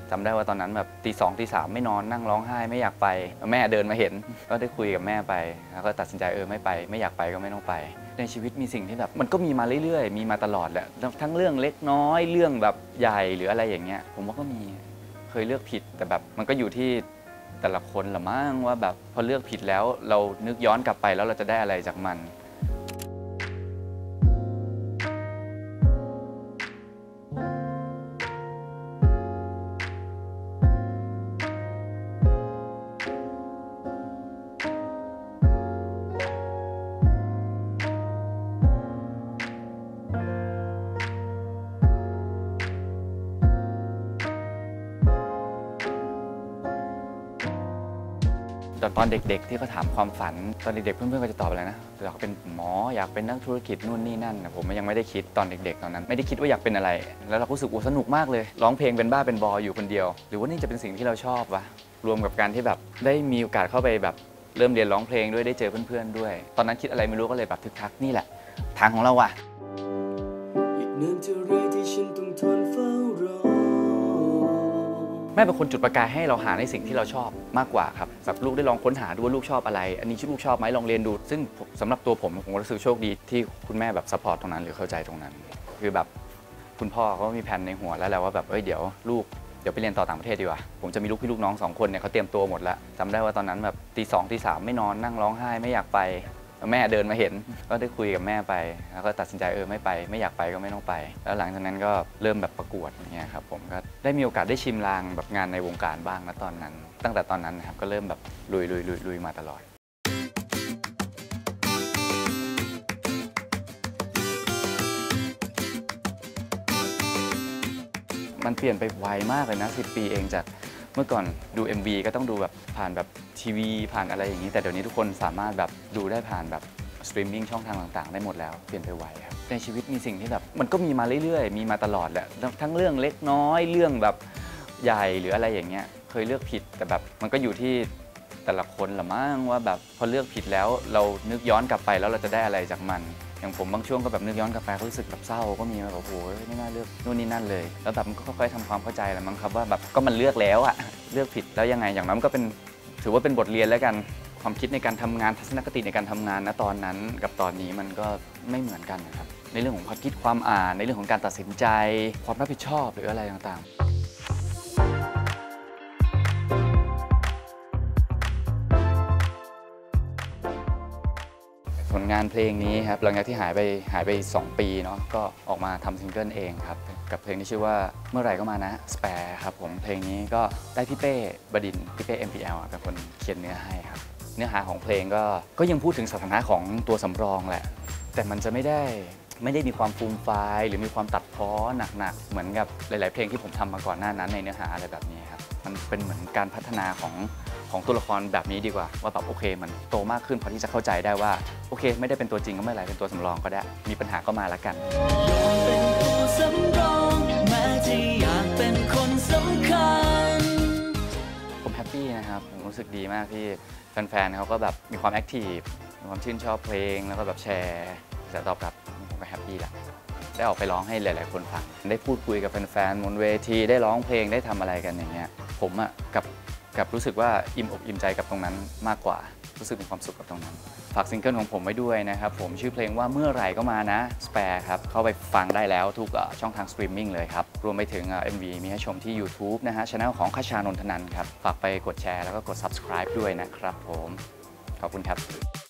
จำได้ว่าตอนนั้นแบบตี 2 ตี 3ไม่นอนนั่งร้องไห้ไม่อยากไปแม่เดินมาเห็นก็ได้คุยกับแม่ไปแล้วก็ตัดสินใจไม่ไปไม่อยากไปก็ไม่ต้องไปในชีวิตมีสิ่งที่แบบมันก็มีมาเรื่อยๆมีมาตลอดแหละทั้งเรื่องเล็กน้อยเรื่องแบบใหญ่หรืออะไรอย่างเงี้ยผมว่าก็มีเคยเลือกผิดแต่แบบมันก็อยู่ที่แต่ละคนละมั้งว่าแบบพอเลือกผิดแล้วเรานึกย้อนกลับไปแล้วเราจะได้อะไรจากมันตอนเด็กๆที่เขาถามความฝันตอนเด็กๆเพื่อนๆก็จะตอบอะไรนะอยากเป็นหมออยากเป็นนักธุรกิจนู่นนี่นั่นผมยังไม่ได้คิดตอนเด็กๆตอนนั้นไม่ได้คิดว่าอยากเป็นอะไรแล้วเรารู้สึกสนุกมากเลยร้องเพลงเป็นบ้าเป็นบออยู่คนเดียวหรือว่านี่จะเป็นสิ่งที่เราชอบวะรวมกับการที่แบบได้มีโอกาสเข้าไปแบบเริ่มเรียนร้องเพลงด้วยได้เจอเพื่อนๆด้วยตอนนั้นคิดอะไรไม่รู้ก็เลยแบบทึกทักนี่แหละทางของเราว่ะอีกนานเท่าไรที่ฉันต้องทนเฝ้ารอแม่เป็นคนจุดประกายให้เราหาในสิ่งที่เราชอบมากกว่าครับแบบลูกได้ลองค้นหาดูว่าลูกชอบอะไรอันนี้ลูกชอบไหมลองเรียนดูซึ่งสำหรับตัวผมรู้สึกโชคดีที่คุณแม่แบบซัพพอร์ตตรงนั้นหรือเข้าใจตรงนั้นคือแบบคุณพ่อเขามีแผนในหัวแล้วแหละว่าแบบเดี๋ยวลูกเดี๋ยวไปเรียนต่อต่างประเทศดีกว่าผมจะมีลูกพี่ลูกน้อง2 คนเนี่ยเขาเตรียมตัวหมดแล้วจำได้ว่าตอนนั้นแบบตี 2 ตี 3ไม่นอนนั่งร้องไห้ไม่อยากไปแม่เดินมาเห็นก็ได้คุยกับแม่ไปแล้วก็ตัดสินใจไม่ไปไม่อยากไปก็ไม่ต้องไปแล้วหลังจากนั้นก็เริ่มแบบประกวดอย่างเงี้ยครับผมก็ได้มีโอกาสได้ชิมลางแบบงานในวงการบ้างนะตอนนั้นตั้งแต่ตอนนั้นนะครับก็เริ่มแบบลุยมาตลอดมันเปลี่ยนไปไวมากเลยนะ10 ปีเองจากเมื่อก่อนดู MV ก็ต้องดูแบบผ่านแบบทีวีผ่านอะไรอย่างนี้แต่เดี๋ยวนี้ทุกคนสามารถแบบดูได้ผ่านแบบสตรีมมิ่งช่องทางต่างๆได้หมดแล้วเปลี่ยนไปไวครับในชีวิตมีสิ่งที่แบบมันก็มีมาเรื่อยๆมีมาตลอดแหละทั้งเรื่องเล็กน้อยเรื่องแบบใหญ่หรืออะไรอย่างเงี้ยเคยเลือกผิดแต่แบบมันก็อยู่ที่แต่ละคนละมั้งว่าแบบพอเลือกผิดแล้วเรานึกย้อนกลับไปแล้วเราจะได้อะไรจากมันอย่างผมบางช่วงก็แบบนึกย้อนกลับไปรู้สึกแบบเศร้าก็มีแบบโอ้โหไม่น่าเลือกนู่นนี่นั่นเลยแล้วแบบมันก็ค่อยๆทำความเข้าใจแหละมั้งครับว่าแบบก็มันเลือกแล้วอะเลือกผิดแล้วยังไงอย่างนั้นก็เป็นถือว่าเป็นบทเรียนแล้วกันความคิดในการทำงานทัศนคติในการทำงานนะตอนนั้นกับตอนนี้มันก็ไม่เหมือนกันนะครับในเรื่องของความคิดความอ่านในเรื่องของการตัดสินใจความรับผิดชอบหรืออะไรต่างๆผลงานเพลงนี้ครับหลังจากที่หายไป2 ปีเนาะก็ออกมาทำซิงเกิลเองครับกับเพลงที่ชื่อว่าเมื่อไหร่ก็มานะสแปร์ครับผมเพลงนี้ก็ได้พี่เป้บดินทร์พี่เป้ MPL เป็นคนเขียนเนื้อให้ครับเนื้อหาของเพลงก็ยังพูดถึงสถานะของตัวสำรองแหละแต่มันจะไม่ได้มีความฟูมฟายหรือมีความตัดพ้อหนักๆเหมือนกับหลายๆเพลงที่ผมทำมาก่อนหน้านั้นในเนื้อหาอะไรแบบนี้ครับมันเป็นเหมือนการพัฒนาของตัวละครแบบนี้ดีกว่าว่าแบบโอเคมันโตมากขึ้นพอที่จะเข้าใจได้ว่าโอเคไม่ได้เป็นตัวจริงก็ไม่เป็นไรเป็นตัวสำรองก็ได้มีปัญหาก็มาแล้วกันเป็นตัวสำรองแม้จะอยากเป็นคนสำคัญผมแฮปปี้นะครับผมรู้สึกดีมากที่แฟนๆเขาก็แบบมีความแอคทีฟมีความชื่นชอบเพลงแล้วก็แบบแชร์จะตอบรับผมก็แฮปปี้แหละได้ออกไปร้องให้หลายๆคนฟังได้พูดคุยกับแฟนๆบนเวทีได้ร้องเพลงได้ทำอะไรกันอย่างเงี้ยผมอะกับรู้สึกว่าอิ่มอกอิ่มใจกับตรงนั้นมากกว่ารู้สึกมีความสุขกับตรงนั้นฝากซิงเกิลของผมไว้ด้วยนะครับผมชื่อเพลงว่าเมื่อไหร่ก็มานะสแปร์ครับเข้าไปฟังได้แล้วทุกช่องทางสตรีมมิ่งเลยครับรวมไปถึง MV มีให้ชมที่ YouTube นะฮะช่องของคชานนทนันท์ครับฝากไปกดแชร์แล้วก็กด Subscribe ด้วยนะครับผมขอบคุณครับ